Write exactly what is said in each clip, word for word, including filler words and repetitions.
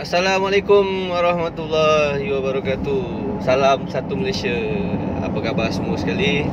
Assalamualaikum warahmatullahi wabarakatuh. Salam satu Malaysia. Apa khabar semua sekali?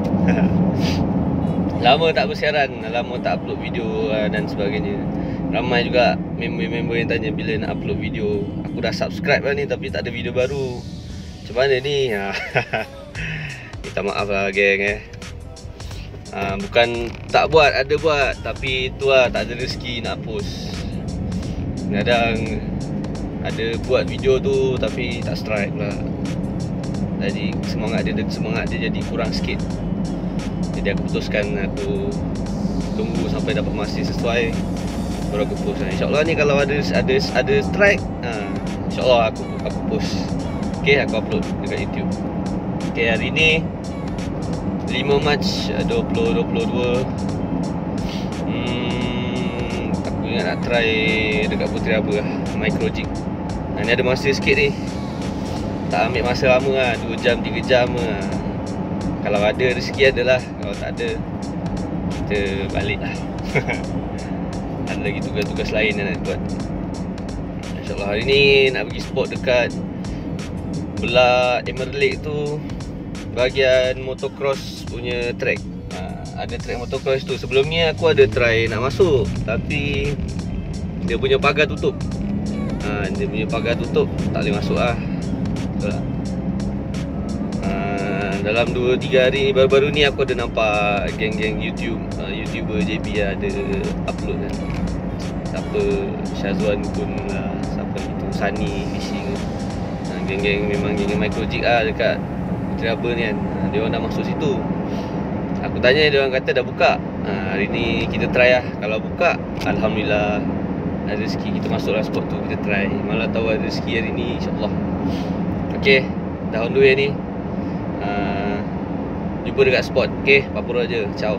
Lama tak bersiaran, lama tak upload video dan sebagainya. Ramai juga member-member yang tanya bila nak upload video. Aku dah subscribe lah ni tapi tak ada video baru. Macam mana ni? Minta maaf lah geng eh. Ha, bukan tak buat, ada buat, tapi tu lah tak ada rezeki nak post. Kadang ada buat video tu tapi tak strike pula. Jadi semangat dia semangat dia jadi kurang sikit. Jadi aku putuskan aku tunggu sampai dapat masa sesuai baru aku post. InsyaAllah ni kalau ada ada ada strike, ha, InsyaAllah aku aku post. Okay, aku upload dekat YouTube. Okay, hari ni lima Mac dua ribu dua puluh dua. Hmm, aku ingat nak try dekat Puteri Aba lah, micro jig. Nah, ni ada masa sikit ni. Tak ambil masa lama lah, dua jam, tiga jam lah. Kalau ada rezeki adalah, kalau tak ada kita balik lah. Ada lagi tugas-tugas lain yang nak buat. InsyaAllah hari ni nak pergi spot dekat belah Emerald Lake tu, bahagian motocross punya track. Ha, ada track motocross tu. Sebelum ni aku ada try nak masuk, tapi dia punya pagar tutup. Ha, dia punya pagar tutup, tak boleh masuk lah. Betul tak? Ha, dalam dua tiga hari ni, baru-baru ni aku ada nampak geng-geng YouTube, uh, YouTuber J B ada upload kan. Siapa Syazwan pun lah, siapa itu Sunny Fishing. Ha, geng-geng memang geng-geng micro jig lah dekat Puteri Aba ni kan. Ha, dia orang dah masuk situ. Aku tanya, dia orang kata dah buka. Ha, hari ni kita try lah. Kalau buka, alhamdulillah ada rezeki kita masuk lah spot tu, kita try. Malah tahu ada rezeki hari ni, insyaAllah. Okay, dah on the way ni. uh, Jumpa dekat spot. Okay, Papua Raja. Ciao.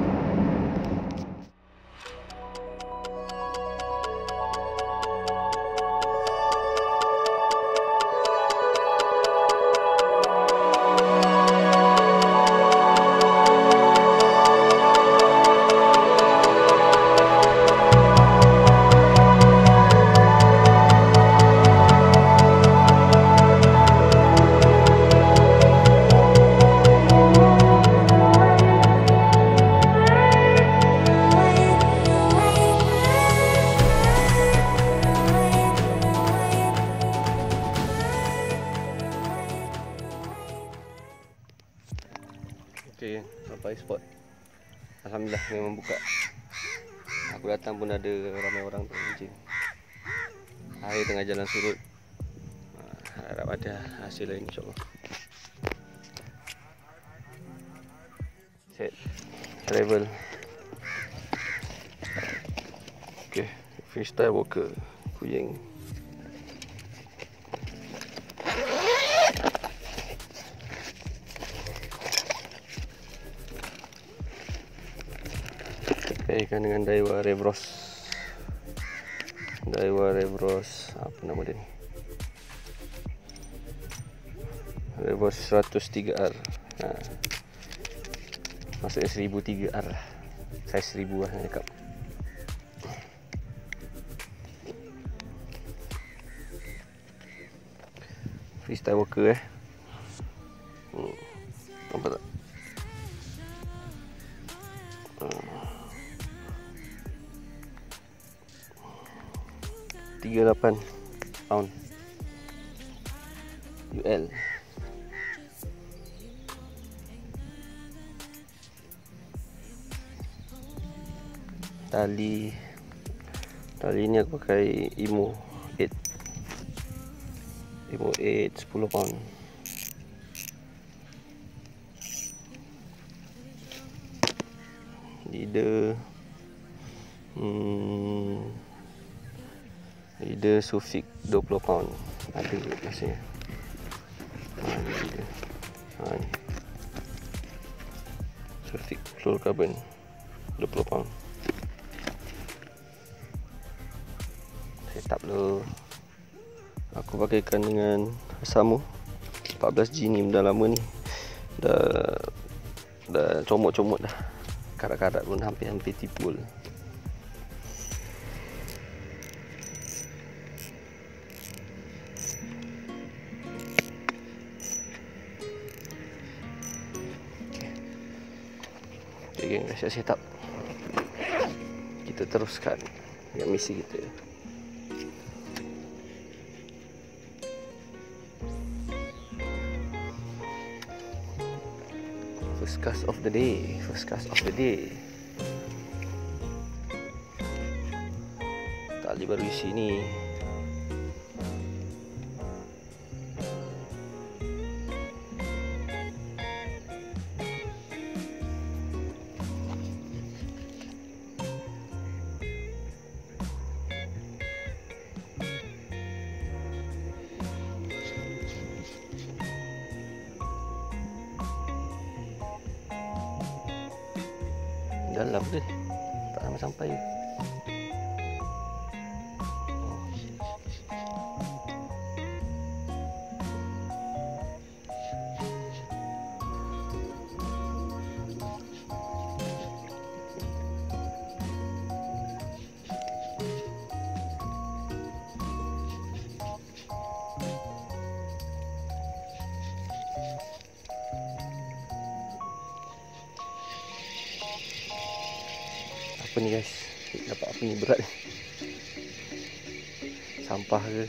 Okay, sampai spot. Alhamdulillah memang buka. Aku datang pun ada ramai orang tu mancing. Air tengah jalan surut. Harap ada hasil lain insyaAllah. Set travel. Okay, freestyle walker Kuyeng. Kaitkan dengan Daiwa Revros. Daiwa Revros, apa nama dia ni? Revros seratus tiga R. Ha. Maksudnya seribu tiga R lah. Saiz seribu lah nak cakap. Freestyle walker eh. Hmm. Nampak tak? tiga puluh lapan pound U L. Tali Tali ni aku pakai Imo lapan Imo lapan sepuluh pound. Leader Hmm Leader Sufik dua puluh pound. Ada rasanya. Ha, ni dia. Ha, ni. Sufik fluorocarbon dua puluh pound. Setup dulu. Aku pakaikan dengan Asamo empat belas G ni, dah lama ni. Dah dah comot-comot dah. Karat-karat pun hampir-hampir tipul. Dah set up. Kita teruskan yang misi kita. First cast of the day, first cast of the day. Tali baru isi ni. Dalam dia tak sampai sampai. Apa ni guys? Dapat apa ni berat ni? Sampah ke?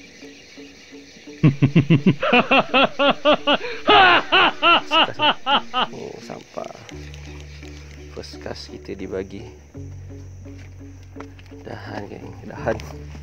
Oh, sampah. First cast kita dibagi. Dahan geng, dahan.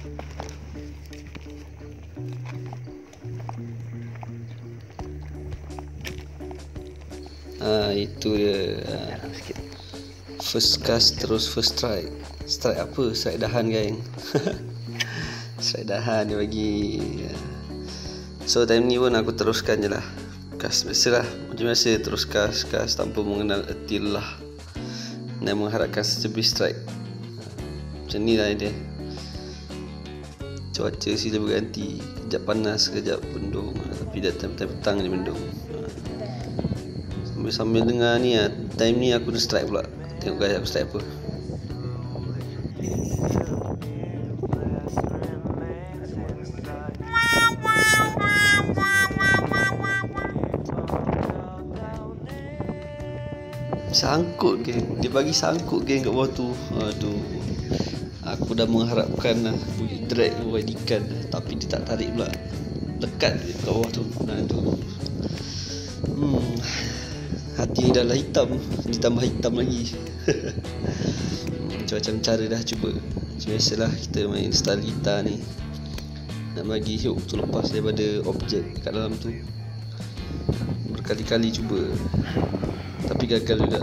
Ah, itu dia. Dalam sikit. First cast terus first strike. Strike apa? Strike dahan geng. Strike dahan dia bagi. So time ni pun aku teruskan je lah. Cast biasa lah. Macam biasa terus cast, cast tanpa mengenal erti lelah dan mengharapkan secebis strike. Macam ni lah dia. Cuaca silih berganti. Kejap panas, kejap mendung. Tapi datang petang je mendung. Sambil-sambil dengar ni lah. Time ni aku dah strike pula. Tengok guys aku strike apa. Sangkut geng. Dia bagi sangkut geng kat bawah tu. Aduh. Aku dah mengharapkan lah boleh drag buat ikan, tapi dia tak tarik pula. Lekat kat bawah tu. Aduh. Hmm. Hati ni dah lah hitam, ditambah hitam lagi. Macam-macam cara dah cuba. Macam biasalah kita main style gitar ni, nak bagi hook tu lepas daripada objek kat dalam tu. Berkali-kali cuba, tapi gagal juga.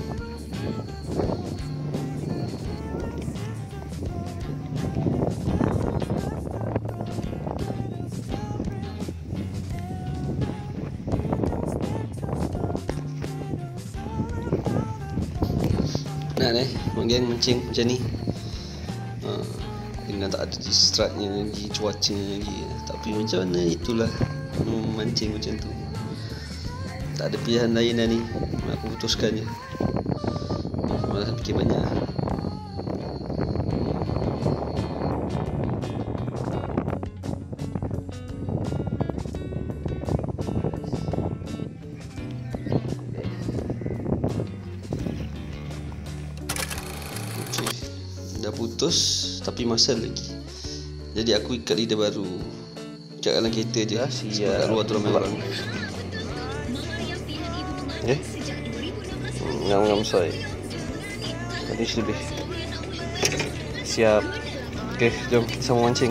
Nak eh, geng mancing macam ni. Ha, dengan tak ada distract-nya lagi, cuacanya lagi. Tapi macam mana itulah mancing macam tu. Tak ada pilihan lain dah ni. Aku putuskan je. Malah fikir banyak. Dah putus tapi masal lagi. Jadi aku ikat lidah baru. Cak dalam kereta je. Ya, sebab kat luar tu ramai orang. Eh? Ngam-ngam soy. Tadi lebih. Siap. Okey, jom kita sama mancing.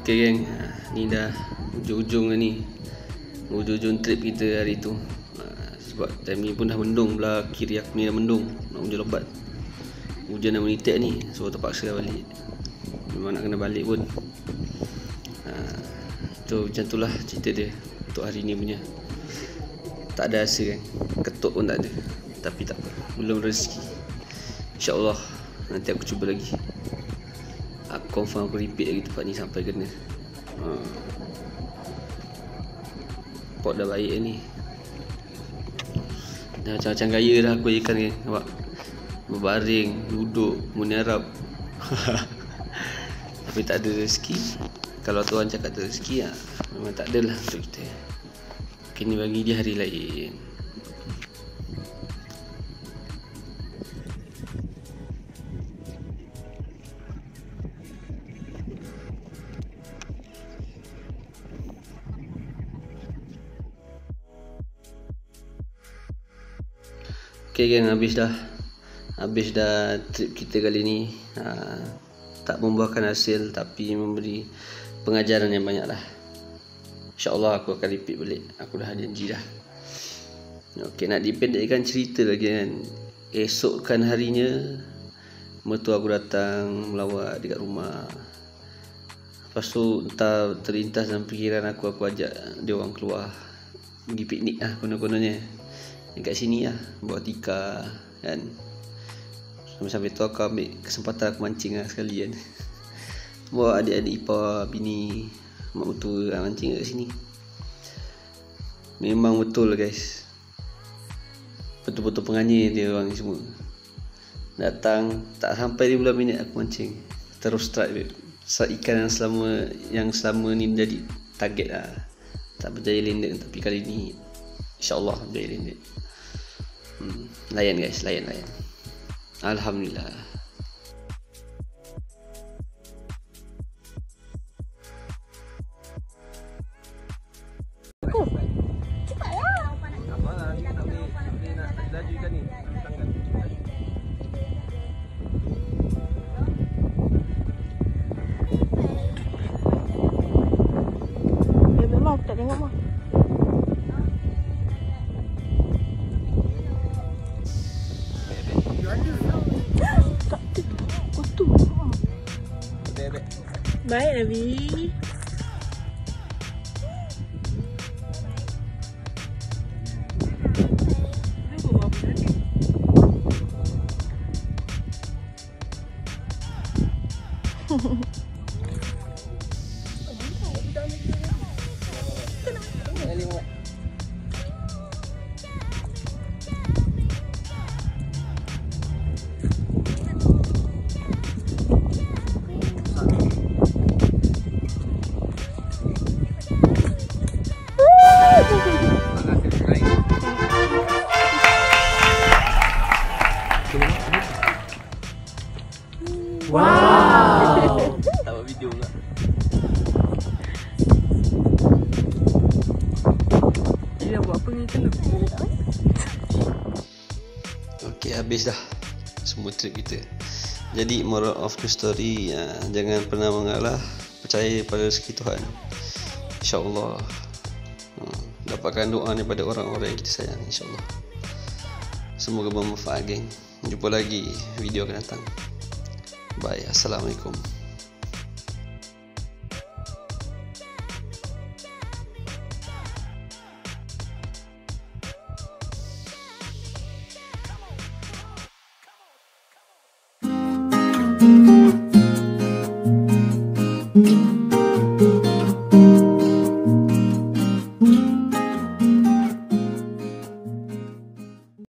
Okay geng, ni dah ujung-ujung ni, ujung-ujung trip kita hari tu. Sebab time ni pun dah mendung, belah kiri aku ni dah mendung, nak hujan lebat. Hujan dah menitik ni, so terpaksa balik. Memang nak kena balik pun. ha, Tu macam tu lah cerita dia untuk hari ni punya. Tak ada rasa kan, ketuk pun tak ada. Tapi tak apa, belum rezeki. InsyaAllah nanti aku cuba lagi. Aku confirm aku repeat lagi tempat ni sampai kena. ha. Pot dah baik ni. Dah macam-macam gaya dah aku ikan ni. Nampak? Berbaring, duduk, menyarap. Tapi tak ada rezeki. Kalau Tuhan cakap tak ada rezeki lah, memang tak adalah untuk kita. Kini bagi dia hari lain. Okay geng, habis dah Habis dah trip kita kali ni. ha, Tak membuahkan hasil, tapi memberi pengajaran yang banyak lah. InsyaAllah aku akan repeat balik. Aku dah janji dah. Okay, nak dipendekkan cerita lagi kan. Esokkan harinya mertua aku datang melawat dekat rumah. Lepas tu entah terlintas dalam fikiran aku, aku ajak dia orang keluar pergi piknik lah konon-kononnya. Dekat sini lah, bawa tikar kan. Sampai-sampai tu aku ambil kesempatan aku mancing lah sekali kan. Bawa adik-adik ipar, bini, mak mertua lah mancing kat sini. Memang betul guys, betul-betul penganyir dia orang ni semua. Datang tak sampai lima belas minit aku mancing, terus strike strike ikan yang selama yang selama ni jadi target lah. Tak berjaya landed, tapi kali ni InsyaAllah berjaya landed. hmm, Layan guys, layan layan Alhamdulillah. Oh, cepatlah. Apa ni tak boleh nak laju ikan ni. Tangan. Ya memang aku tak tengok mah. Tak ada. Kau tu. Bebek. Baik Nabi. Wow. Tak buat video pula. Dia buat apa ni kan? Okey, habis dah semua trip kita. Jadi moral of the story, uh, jangan pernah mengalah, percaya pada rezeki Tuhan. InsyaAllah uh, dapatkan doa daripada orang-orang yang kita sayang. InsyaAllah. Semoga bermanfaat geng. Jumpa lagi video akan datang. Bye. Assalamualaikum.